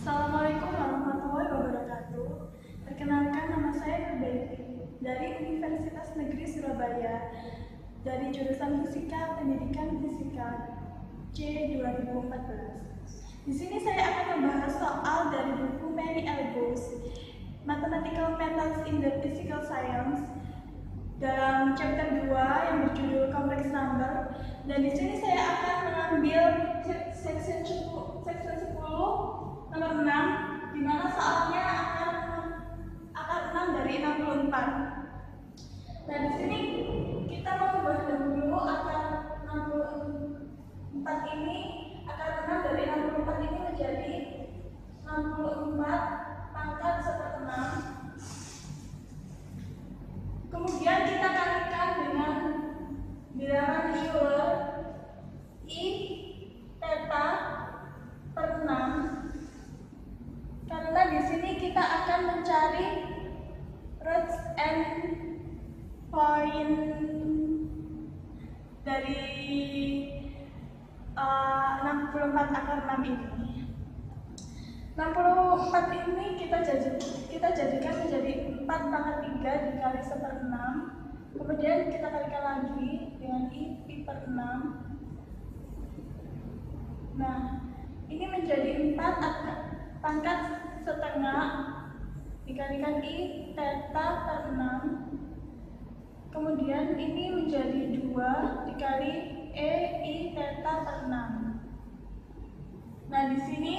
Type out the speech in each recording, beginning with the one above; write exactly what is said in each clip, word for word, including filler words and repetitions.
Assalamualaikum warahmatullahi wabarakatuh. Perkenalkan, nama saya Nurbaiti dari Universitas Negeri Surabaya dari jurusan Fisika Pendidikan Fisika C dua ribu empat belas. Di sini saya akan membahas soal dari buku Mary L. Bose, Mathematical Methods in the Physical Science, dalam chapter dua yang berjudul Complex Number. Dan di sini saya akan mengambil section sepuluh nomor enam, di mana soalnya akan akan enam dari enam puluh empat. Nah, di sini kita mengubah dahulu akar enam puluh empat ini, akar enam dari enam puluh empat ini menjadi enam puluh empat pangkat seperenam. Kemudian kita kalikan dengan bilangan Euler I theta per enam. Karena di sini kita akan mencari roots and point dari uh, enam puluh empat akar enam ini. enam puluh empat ini kita jadi, kita jadikan menjadi empat pangkat tiga dikali seperenam. Kemudian kita kalikan lagi dengan I pi per enam. Nah, ini menjadi empat pangkat setengah dikalikan I theta per enam. Kemudian ini menjadi dua dikali E I theta per enam. Nah, di sini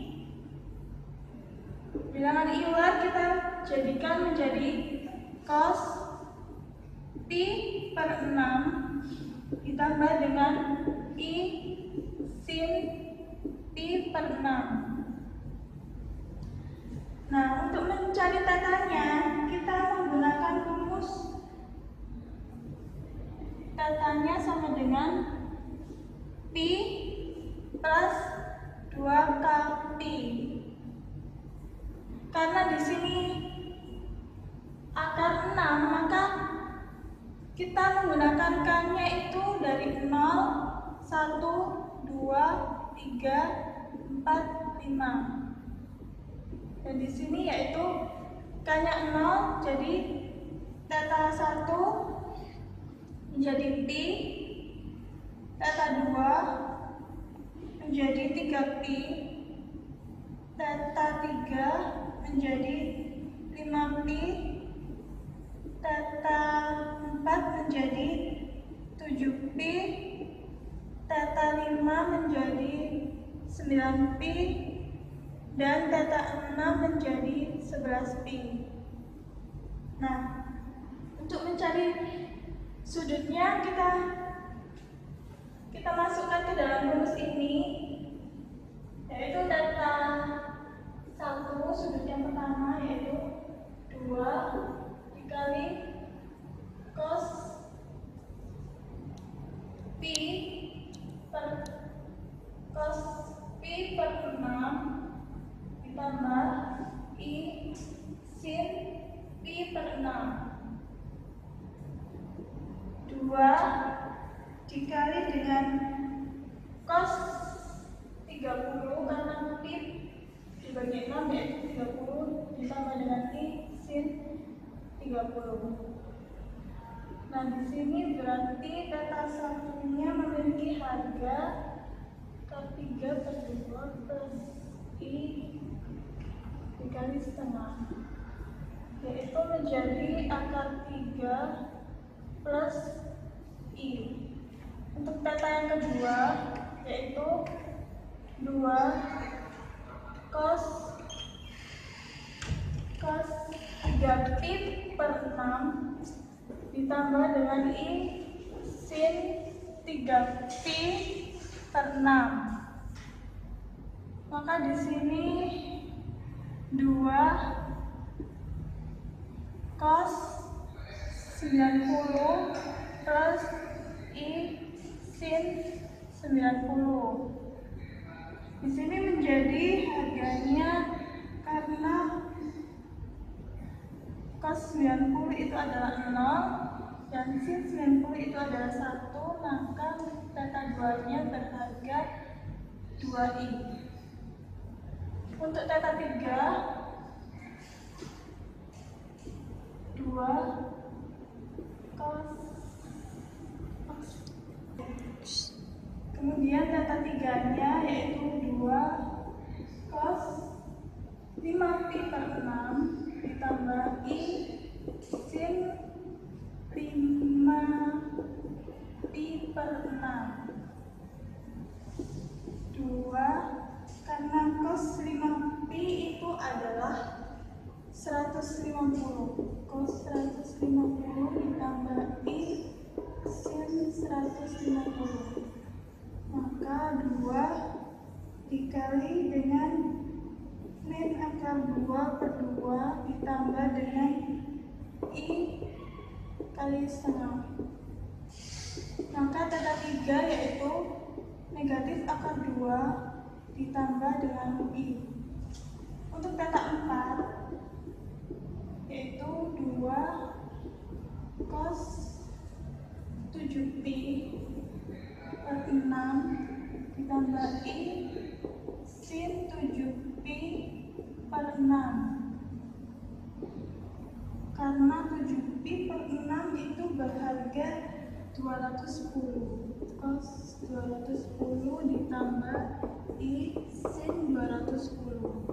bilangan Euler kita jadikan menjadi cos pi per enam ditambah dengan I sin pi per enam. Nah, untuk mencari tetanya kita menggunakan rumus tetanya sama dengan pi plus dua kali. Karena di sini akar enam, maka kita menggunakan K-nya itu dari nol, satu, dua, tiga, empat, lima. Dan di sini yaitu K-nya nol, jadi theta satu menjadi pi, theta dua menjadi tiga pi, theta tiga menjadi lima pi, theta empat menjadi tujuh pi, theta lima menjadi sembilan pi, dan theta enam menjadi sebelas pi. Nah, untuk mencari sudutnya kita kita masukkan ke dalam rumus ini, yaitu theta satu sudut yang pertama yaitu dua dikali cos pi per cos pi per enam ditambah I sin pi per enam. dua dikali dengan cos tiga puluh, karena pi dibagi enam yaitu tiga puluh, ditambah dengan I sin tiga puluh. Nah, di sini berarti theta satunya memiliki harga K tiga per dua plus I dikali setengah, yaitu menjadi akar tiga plus I. Untuk theta yang kedua yaitu dua cos cos tiga pi per enam ditambah dengan I sin tiga pi per enam. Maka di sini dua cos sembilan puluh plus I sin sembilan puluh. Di sini menjadi harganya, karena cos sembilan puluh itu adalah nol dan sin sembilan puluh itu adalah satu, maka theta dua nya berharga dua I. Untuk theta tiga, dua cos. Kemudian theta tiganya yaitu dua cos lima pi per enam ditambah i sin lima pi per enam. dua karena cos lima pi itu adalah seratus lima puluh. Cos seratus lima puluh ditambah i sin seratus lima puluh. Maka dua dikali dengan min akar dua per dua ditambah dengan i kali setengah. Maka theta tiga yaitu negatif akar dua ditambah dengan i. Untuk theta empat yaitu dua cos tujuh pi per enam ditambah i sin tujuh pi per enam. Karena tujuh pi per enam itu berharga dua ratus sepuluh. Cos dua ratus sepuluh ditambah i sin dua ratus sepuluh.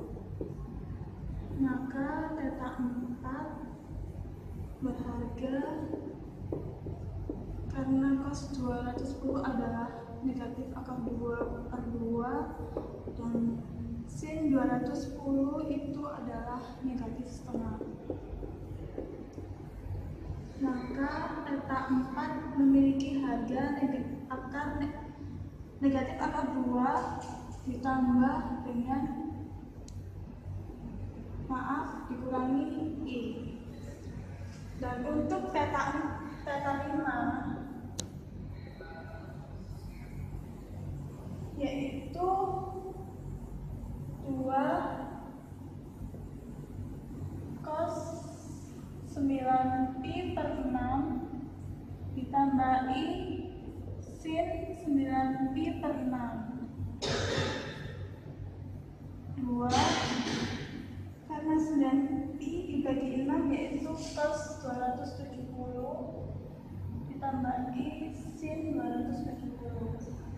Maka theta empat berharga, karena cos dua ratus sepuluh adalah negatif akar dua per dua dan sin dua ratus sepuluh itu adalah negatif setengah. Maka theta empat memiliki harga negatif akar negatif akar dua ditambah dengan maaf dikurangi i. Dan untuk theta theta lima yaitu dua cos sembilan pi per enam ditambah i sin sembilan pi per enam. dua karena sembilan pi dibagi enam yaitu cos dua ratus tujuh puluh ditambah i sin dua ratus tujuh puluh.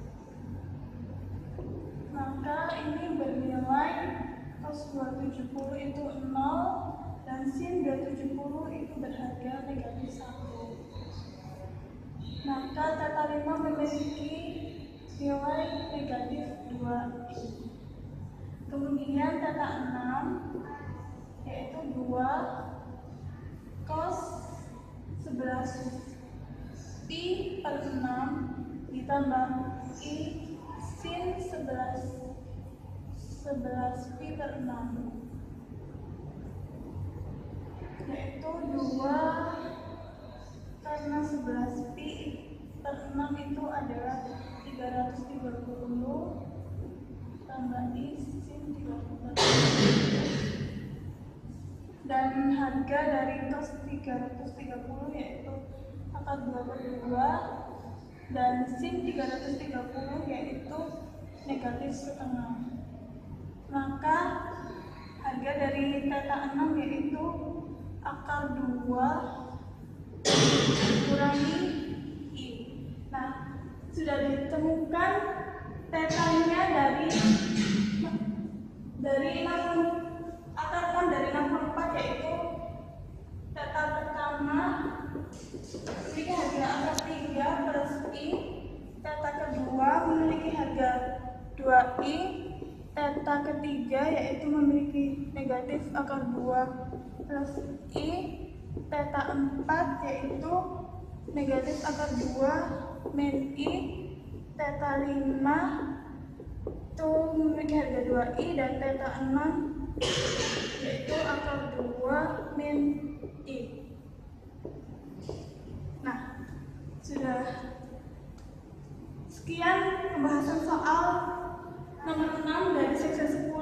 Maka ini bernilai cos dua ratus tujuh puluh itu nol dan sin dua ratus tujuh puluh itu berharga negatif satu. Maka theta lima memiliki nilai negatif dua i. Kemudian theta enam yaitu dua cos sebelas pi per enam ditambah i sin sebelas pi per enam, yaitu dua karena sebelas pi per enam itu adalah tiga ratus tiga puluh tambah i sin tiga puluh. Dan harga dari cos tiga ratus tiga puluh yaitu akar dua per dua dan sin tiga ratus tiga puluh yaitu negatif setengah. Maka harga dari theta enam yaitu akar dua kurangi i. Nah, sudah ditemukan tetanya dari dari enam akar enam dari enam puluh empat yaitu theta pertama memiliki harga akar tiga plus i, theta kedua memiliki harga dua i, theta ketiga yaitu memiliki negatif akar dua plus i, theta empat yaitu negatif akar dua min i, theta lima itu memiliki harga dua i dan theta enam yaitu akar dua min i. Nah, sudah sekian pembahasan soal nomor enam dari seksi sepuluh.